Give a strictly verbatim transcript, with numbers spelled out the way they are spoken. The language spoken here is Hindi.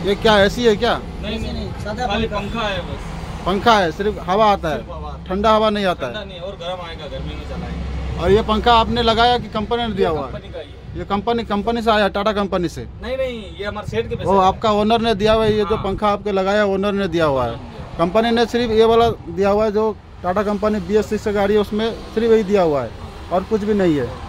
ये क्या ऐसी है क्या? नहीं नहीं, सादा खाली पंखा है बस। पंखा है, सिर्फ हवा आता है, ठंडा हवा नहीं आता है। नहीं, और गर्म आएगा, गर्मी में चलाएंगे। और ये पंखा आपने लगाया कि कंपनी ने दिया हुआ है? कंपनी का ही ये कंपनी कंपनी से आया, टाटा कंपनी से? नहीं नहीं, ये हमारे सेठ के पैसे। वो आपका ओनर ने दिया हुआ है? ये जो हाँ। पंखा आपके लगाया ओनर ने दिया हुआ है? कंपनी ने सिर्फ ये वाला दिया हुआ है, जो Tata company B S six गाड़ी है उसमें सिर्फ यही दिया हुआ है और कुछ भी नहीं है।